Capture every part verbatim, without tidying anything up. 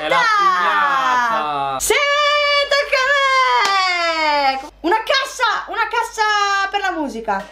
È la pignata! Sì, tocca a me! Una cassa, una cassa per la musica.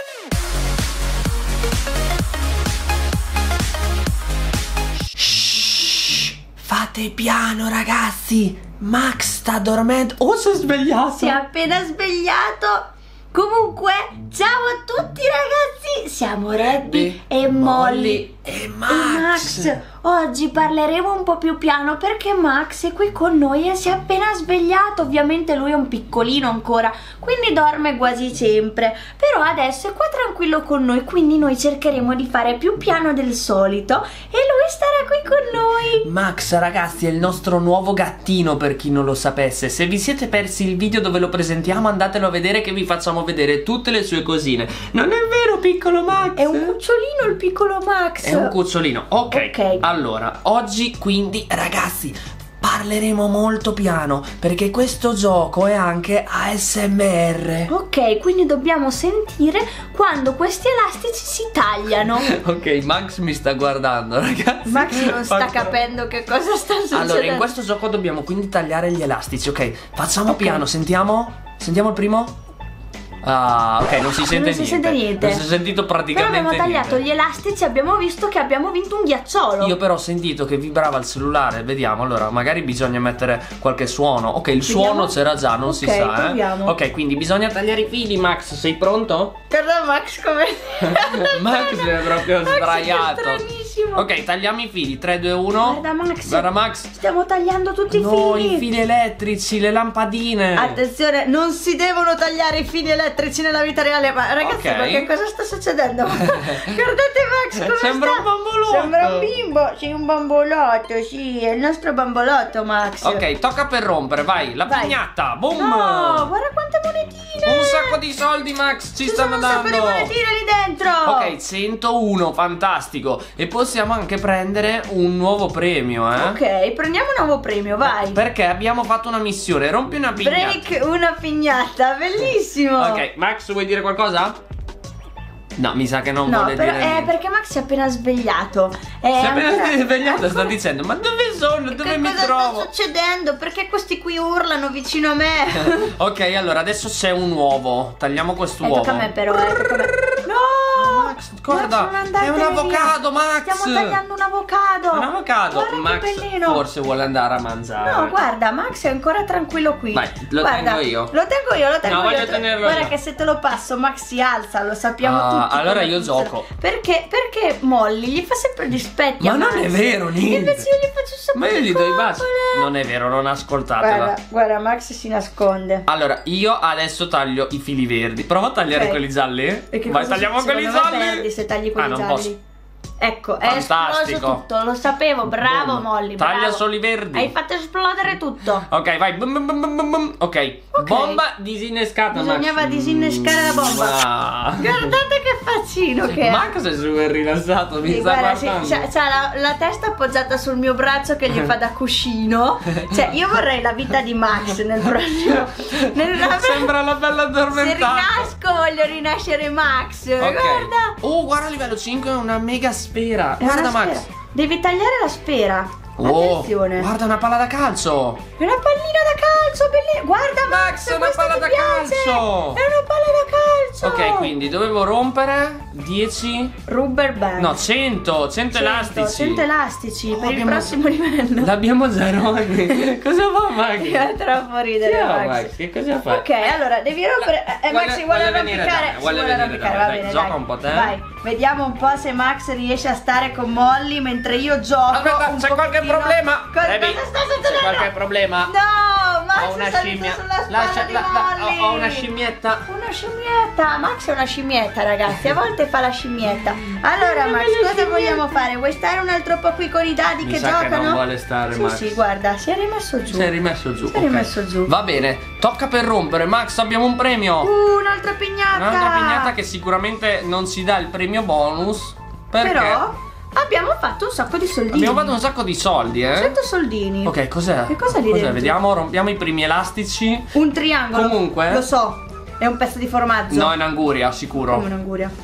Shh, fate piano ragazzi, Max sta dormendo. Oh, si è svegliato. Si è appena svegliato. Comunque, ciao a tutti ragazzi, siamo Rebby e Molly e Max. e Max. Oggi parleremo un po' più piano perché Max è qui con noi e si è appena svegliato. Ovviamente lui è un piccolino ancora, quindi dorme quasi sempre, però adesso è qua tranquillo con noi, quindi noi cercheremo di fare più piano del solito e lui starà qui con noi. Max ragazzi è il nostro nuovo gattino, per chi non lo sapesse. Se vi siete persi il video dove lo presentiamo, andatelo a vedere che vi facciamo vedere tutte le sue cosine. Non è vero piccolo Max? È un cucciolino il piccolo Max. È un cucciolino. Ok, Ok. allora oggi quindi ragazzi parleremo molto piano perché questo gioco è anche A S M R. Ok, quindi dobbiamo sentire quando questi elastici si tagliano. Ok, Max mi sta guardando ragazzi. Max non sta Faccio- capendo che cosa sta succedendo. Allora in questo gioco dobbiamo quindi tagliare gli elastici. Ok, facciamo Ok. piano. Sentiamo? Sentiamo il primo? Ah, ok, non si sente non si niente. sente niente. Non si è sentito Però praticamente abbiamo tagliato niente. gli elastici e abbiamo visto che abbiamo vinto un ghiacciolo. Io però ho sentito che vibrava il cellulare. Vediamo, allora magari bisogna mettere qualche suono. Ok, il Vediamo. suono c'era già, non si Ok, sa eh. proviamo. Ok, quindi bisogna tagliare i fili. Max, sei pronto? Guarda Max come Max è proprio Max è sdraiato. stranissimo. Ok, tagliamo i fili. Tre, due, uno. Guarda Max. Guarda Max. Stiamo tagliando tutti No, i fili. i fili elettrici, le lampadine. Attenzione, non si devono tagliare i fili elettrici nella vita reale. Ma ragazzi, Ok. ma che cosa sta succedendo? Guardate Max come Sembra sta. un bambolotto. Sembra un bimbo. Sì, un bambolotto, sì, è il nostro bambolotto Max. Ok, tocca per rompere, vai. La Vai. pignata, boom. No, guarda quante monetine. Un sacco di soldi, Max, ci Ci stanno sono un sacco dando. di monetine lì dentro. Ok, centouno, fantastico. E possiamo anche prendere un nuovo premio, eh? Ok, prendiamo un nuovo premio, vai. Perché abbiamo fatto una missione. Rompi una pignata. Break una pignata, bellissimo. Ok, Max, vuoi dire qualcosa? No, mi sa che non No, vuole però dire è niente. perché Max si è appena svegliato. È Si è appena ancora- svegliato, sta ancora- dicendo: ma dove sono? Dove Che mi cosa trovo? sta succedendo? Perché questi qui urlano vicino a me? Ok, allora adesso c'è un uovo. Tagliamo Eh, quest'uovo. tocca a me però, eh, tocca a me. No! Max, guarda, Max, non andartene è un via. avocado, Max. Stiamo tagliando un avocado. Un avocado. Guarda che Max bellino. forse vuole andare a mangiare. No, guarda, Max è ancora tranquillo qui. Vai, lo Guarda, tengo io. Lo tengo io, lo tengo No, io. voglio tenerlo Guarda io. che se te lo passo Max si alza, lo sappiamo Ah, tutti. allora come io funziona. gioco. Perché? Perché Molly gli fa sempre dispetti Ma a non Max. è vero, niente. Invece io gli faccio un sacco Ma io di gli do i baci. coccole. Non è vero, non ascoltatela. Guarda, guarda, Max si nasconde. Allora, io adesso taglio i fili verdi. Prova a tagliare Ok. quelli gialli. E che Vai, cosa tagliamo succede? quelli Secondo me gialli. perdi se tagli Ah, quelli non gialli. posso. Ecco, è Fantastico. esploso tutto, lo sapevo, bravo Boom. Molly, Taglia bravo. solo i verdi. Hai fatto esplodere tutto. Ok, vai. Bum, bum, bum, bum, bum, bum. Ok. Ok. Bomba disinnescata. Bisognava Max. disinnescare la bomba. Ah. Guardate che faccino che è. Max è super rilassato, mi Sì, sta guarda, sì, guardando. c'ha, c'ha la, la testa appoggiata sul mio braccio che gli fa da cuscino. Cioè, io vorrei la vita di Max nel prossimo. Nella, Sembra la bella se addormentata. rinasco voglio rinascere Max. Ok. Guarda. Oh, guarda, livello cinque è una mega sfera. È Guarda una Max. sfera. Devi tagliare la sfera. Oh, Attenzione. guarda una palla da calcio. È una pallina da calcio, bellissima. Guarda Max, Max, è una questa palla mi da piace. calcio. È una palla da calcio. Ok, quindi dovevo rompere dieci. Rubber band. No, cento. cento elastici. cento elastici Oh, per abbiamo- il prossimo livello. L'abbiamo già rotti. Cosa fa Max? È troppo ridere Ciao, Max. Max, che cosa fa? Ok, allora devi rompere. Eh, Max si vuole vuole venire arrampicare. da me, Si vuole vuole venire da arrampicare, me, va dai, bene. gioca dai. un po' te. Vai, vediamo un po' se Max riesce a stare con Molly mentre io gioco. Aspetta, un c'è qualche pochettino. problema? Co- Rebby, cosa sta c'è succedendo? qualche problema? No, Max Ho una è salito scimmia. sulla spalla Lascia- di la- la- Molly. ho- ho una scimmietta. Una scimmietta. Max è una scimmietta, ragazzi. A volte fa la scimmietta. Allora, Max, cosa vogliamo fare? Vuoi stare un altro po' qui con i dadi Mi che sa che giocano? non vuole stare, sì, Max. Sì, guarda, si è rimesso giù. Si è rimesso giù. Si è ok. rimesso giù. Va bene, tocca per rompere. Max, abbiamo un premio. Uh, un'altra pignata. Un'altra pignata che sicuramente non ci dà il premio bonus. Perché Però abbiamo fatto un sacco di soldini. abbiamo fatto un sacco di soldi, eh. cento soldini. Ok, cos'è? Che cosa lì dentro? Vediamo, rompiamo i primi elastici. Un triangolo. Comunque- Lo so, è un pezzo di formaggio. No, in anguria, sicuro. Come un'anguria.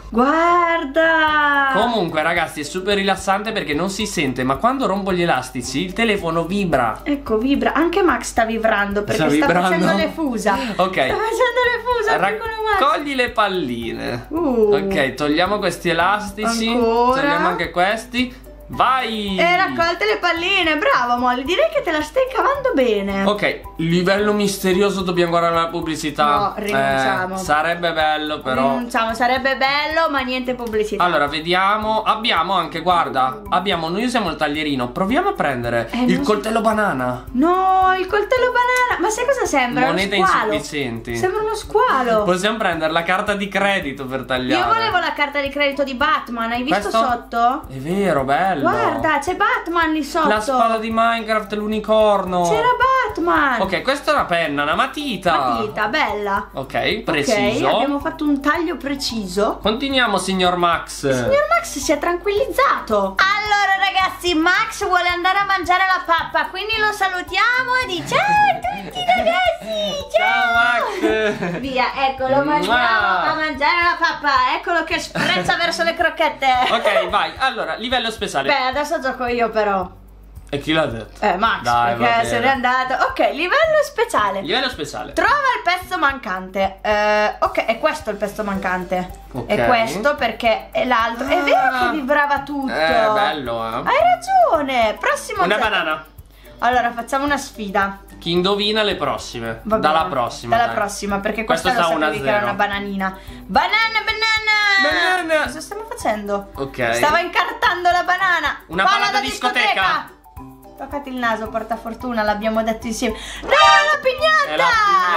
Guarda. Comunque ragazzi è super rilassante perché non si sente, ma quando rompo gli elastici il telefono vibra. Ecco, vibra. Anche Max sta vibrando perché sta, sta vibrando? facendo le fusa. Ok. Sta facendo le fusa. Raccogli le palline. Uh. Ok, togliamo questi elastici. Ancora. Togliamo anche questi. Vai! E raccolte le palline, bravo Molly, direi che te la stai cavando bene. Ok, livello misterioso, dobbiamo guardare la pubblicità. No, rinunciamo. Eh, sarebbe bello però. Rinunciamo, sarebbe bello ma niente pubblicità. Allora, vediamo. Abbiamo anche, guarda, abbiamo, noi usiamo il taglierino. Proviamo a prendere eh, il so. coltello banana. No, il coltello banana. Ma sai cosa sembra? Monete uno squalo. insufficienti. Sembra uno squalo. Possiamo prendere la carta di credito per tagliare. Io volevo la carta di credito di Batman, hai visto Questo? sotto? È vero, bello. Guarda, c'è Batman lì sotto. La spada di Minecraft, l'unicorno. C'era Batman. Ok, questa è una penna, una matita. Matita, bella. Ok, preciso. Ok, abbiamo fatto un taglio preciso. Continuiamo, signor Max. Il signor Max si è tranquillizzato. Allora ragazzi, Max vuole andare a mangiare la pappa, quindi lo salutiamo e dice ciao a tutti ragazzi. Ciao, ciao Max. Via, eccolo, mangiamo a mangiare la pappa. Eccolo che sprezza verso le crocchette. Ok, vai. Allora, livello speciale. Beh, adesso gioco io però. E chi l'ha detto? Eh, Max, Dai, perché se n'è andato. Ok, livello speciale. Livello speciale. Trova il pezzo mancante. Eh, ok, è questo il pezzo mancante. Ok. È questo perché è l'altro. È vero che vibrava tutto. Eh, bello, eh. Hai ragione. Prossimo Una gioco. banana. Allora, facciamo una sfida. Chi indovina le prossime? Va Dalla bene. prossima. Dalla dai. prossima, perché Questo questa sta lo sapevi uno a che era zero. una bananina. Banana, banana. Banana. Cosa stiamo facendo? Ok. Stava incartando la banana. Una palla da discoteca. Toccati il naso, portafortuna, l'abbiamo detto insieme. No, la pignatta! È la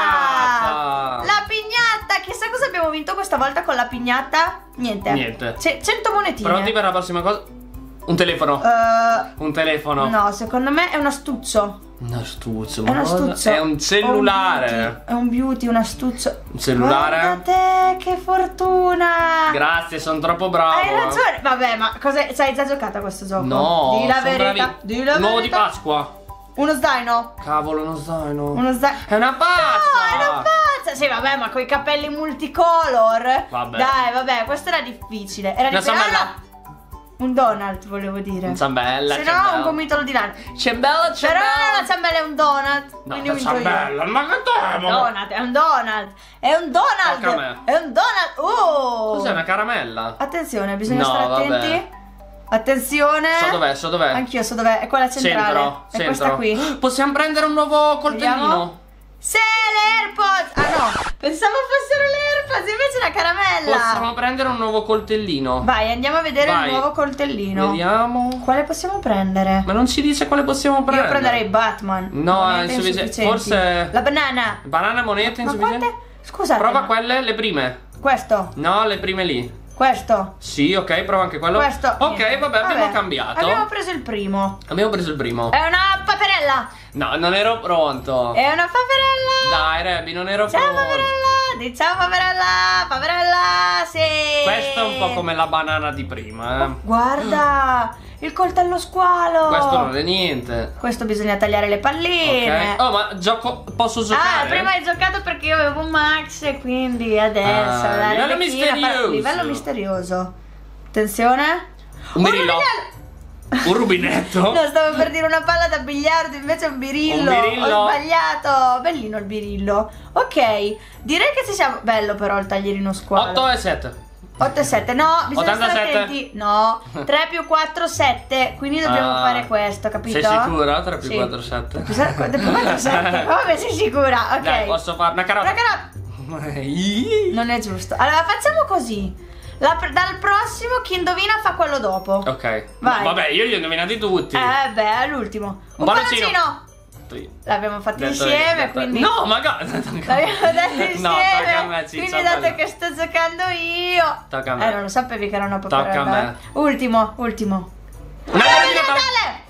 pignatta. La pignatta! Chissà cosa abbiamo vinto questa volta con la pignatta? Niente. Niente. C- cento monetine. Pronti per la prossima cosa? Un telefono. Uh, Un telefono. no, secondo me è un astuccio. Un astuccio. È un astuccio. È un cellulare. È un beauty, un astuccio. Un cellulare. Guarda te, che fortuna! Grazie, sono troppo bravo. Hai ragione. Vabbè, ma cosa ci hai già giocato a questo gioco? No, Di la sono verità. bravi. Di la Un uovo di verità. Pasqua. Uno zaino. Cavolo, uno zaino. Uno zaino. È una pazza. No, è una pazza. Sì, vabbè, ma con i capelli multicolor. Vabbè. Dai, vabbè, questo era difficile. Era Una difficile. ciambella. Ah, no. Un Donald, volevo dire. Un ciambella. Se ciambella. no, un gomitolo di lana. Ciambella, Però ciambella. la ciambella è un donut. No, quindi la ho vinto io. ciambella, ma che temo? Donut, è un donut. È un donut. Tocca a me. È un donut. Oh. Cos'è, una caramella? Attenzione, bisogna No, stare vabbè. attenti. Attenzione. So dov'è, so dov'è. Anch'io so dov'è. È quella centrale. Centro, È centro. questa qui. Possiamo prendere un nuovo coltellino? Vediamo. Se le AirPods. Ah no, pensavo fossero le AirPods, invece è una caramella. Possiamo prendere un nuovo coltellino. Vai, andiamo a vedere Vai. il nuovo coltellino. Vediamo. Quale possiamo prendere? Ma non ci dice quale possiamo prendere. Io prenderei Batman. No, Monete è insufficiente. insufficienti. Forse La banana. banana, monete Ma insufficienti? quante? Scusate. Prova ma- quelle, le prime. Questo. No, le prime lì. Questo. Sì, ok, prova anche quello. Questo. Ok, niente. vabbè, abbiamo cambiato. Abbiamo preso il primo. Abbiamo preso il primo. È una paperella. No, non ero pronto. È una paperella. Dai, Rebi, non ero Ciao pronto. paperella. Di ciao paperella. Paperella. Sì. Questa è un po' come la banana di prima, eh. Guarda, il coltello squalo. Questo non è niente. Questo bisogna tagliare le palline. Ok. Oh, ma gioco. Posso Ah, giocare? prima hai giocato perché io avevo Max e quindi adesso Ah, la livello Rebecchina fa- misterioso. Livello misterioso. Attenzione. Un birillo. birillo- Un rubinetto. No, stavo per dire una palla da biliardo, invece è un birillo. Un birillo. Ho sbagliato. Bellino il birillo. Ok, direi che ci siamo. Bello però il taglierino squalo. otto e sette. otto e sette, no, bisogna stare ottantasette. attenti. No, tre più quattro, sette. Quindi dobbiamo Ah. fare questo, capito? Sei sicura? tre più Sì. quattro, sette. Tre più quattro, sette. Come sei sicura? Ok. Dai, posso fare una carota? Una carota. Non è giusto. Allora facciamo così. La pr- dal prossimo chi indovina fa quello dopo. Ok. Vai. No, vabbè, io li ho indovinati tutti. Eh beh, è l'ultimo. Un palloncino. palloncino. L'abbiamo fatto Detto insieme, io, detto- quindi No, magari. l'abbiamo detto insieme. No, tocca a me, Ciccia, quindi dato bella. che sto giocando io. Tocca a me. Eh, non lo sapevi che era una Tocca a paperella. me. Ultimo, ultimo. Una È carota. di Natale!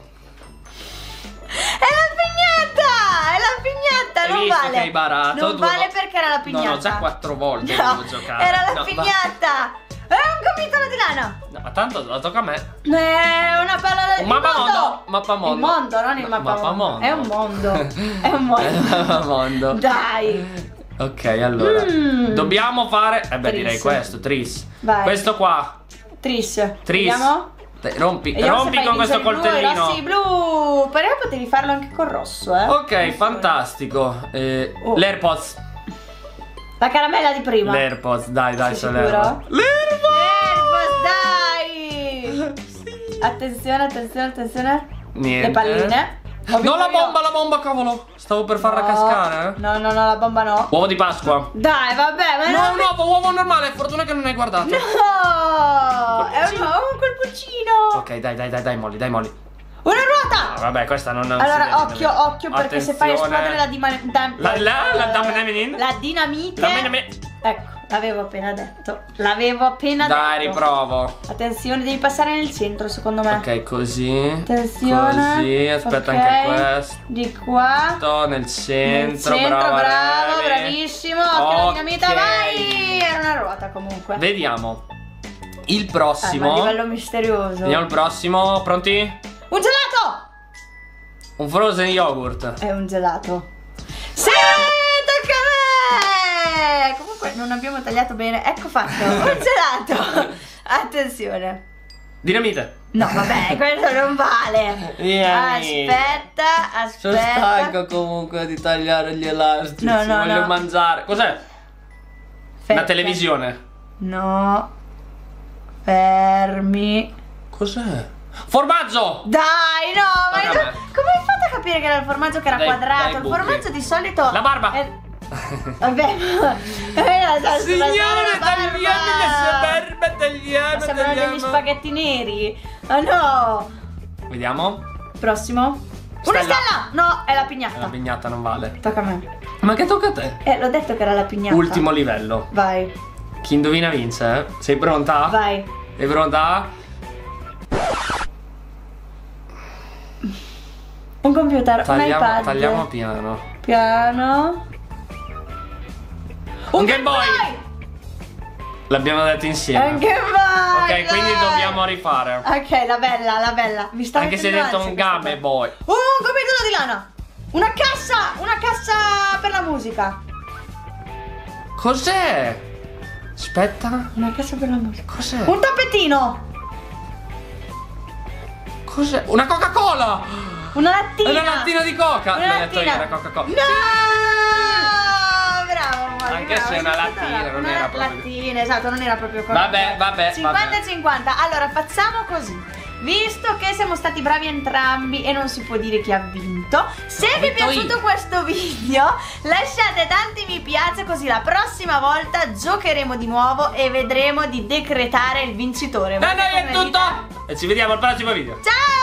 È la pignata! È la pignata, Hai non visto vale. che hai barato? Non Due vale volte. perché era la pignata. No, no, già quattro volte No, devo giocare. era la No, pignata. È un gomitolo di lana. No, ma tanto la tocca a me. È una palla del Un mappamondo. mondo. Mappamondo. Il mondo, non il Ma- mappamondo. mappamondo. È un mondo. È un mondo. Mondo. Dai. Ok, allora Mm. dobbiamo fare. Eh beh, Tris. direi questo, Tris. Vai. Questo qua. Tris. Tris. Vediamo? Dai, rompi, Vediamo se rompi fai con questo vincere i blu, i coltellino. rossi, blu. Però potevi farlo anche col rosso, eh. Ok, fantastico. Eh, Oh. L'AirPods. La caramella di prima. L'AirPods, dai, dai, Sei sono sicuro? l'AirPods. Dai! Sì. Attenzione, attenzione, attenzione. Niente. Le palline. Ho No, la vinto io. bomba, la bomba, cavolo. Stavo per farla No. cascare, eh. No, no, no, la bomba no. Uovo di Pasqua. Dai, vabbè, ma No, non... un uovo, uovo normale. Fortuna che non hai guardato. No! È un, un colponcino. Ok, dai, dai, dai, dai, Molly, dai, Molly. Una ruota! Ah, vabbè, questa non, non si Allora, vede occhio, nemmeno. occhio, perché se fai Attenzione. esplodere la dima- da- La- la- la eh, damnaminin? la dinamite. La mene- Ecco, l'avevo appena detto. L'avevo appena Dai, detto. riprovo. Attenzione, devi passare nel centro, secondo me. Ok, così. Attenzione. Così, aspetta Ok. anche questo. Di qua. Nel Nel centro, centro, brava, bravo, Remy. bravissimo. Occhio alla Ok. dinamita, vai! Era una ruota comunque. Vediamo. Il Ah, ma prossimo. a livello misterioso. Vediamo il prossimo. Pronti? Un gelato! Un frozen yogurt. È un gelato. Sì, tocca a me! Comunque non abbiamo tagliato bene. Ecco fatto, un gelato. Attenzione. Dinamite. No, vabbè, questo non vale. Vieni. Aspetta, Sono aspetta. stanco comunque di tagliare gli elastici. No, no, Voglio no. mangiare. Cos'è? Aspetta. Una televisione. No. Fermi. Cos'è? Formaggio! Dai, no, ma Tocca a me. come hai fatto a capire che era il formaggio che era Dai, quadrato? dai, Il buchi. formaggio di solito. La barba. è- Vabbè, ma- eh, la salsa- Signore, la barba. tagliamo le superbe, tagliamo, Ma sembrano tagliamo. degli spaghetti neri. Oh no. Vediamo. Prossimo. Stella. Una stella. No, è la La pignata. pignata non vale. Tocca a me. Ma che tocca a te? Eh, l'ho detto che era la pignata. Ultimo livello. Vai, Chi indovina vince, eh? Sei pronta? vai. Sei pronta? Un computer, un Tagliamo, iPad. tagliamo piano. Piano. Un Game Boy! L'abbiamo detto insieme. Un Game Boy! Ok, quindi dai. dobbiamo rifare. Ok, la bella, la bella. Mi sta Anche se hai mettendo detto ansia un questa Game qua. Boy. Uh, un computer di lana. Una cassa, una cassa per la musica. Cos'è? Aspetta. Una cassa per la musica. Cos'è? Un tappetino. Cos'è? Una Coca-Cola! Una lattina. Una lattina di Coca! Una L'ho detto io, lattina. era Coca-Cola. No! Bravo, Mario, Anche bravo, se hai una fatto lattina, bravo. non Una era proprio- lattina, esatto, non era proprio corretto. Vabbè, vabbè, cinquanta e cinquanta. Allora, facciamo così. Visto che siamo stati bravi entrambi e non si può dire chi ha vinto, se Ho vi è vinto piaciuto io. questo video lasciate tanti mi piace, così la prossima volta giocheremo di nuovo e vedremo di decretare il vincitore. Da noi è Come tutto! dite? E ci vediamo al prossimo video. Ciao!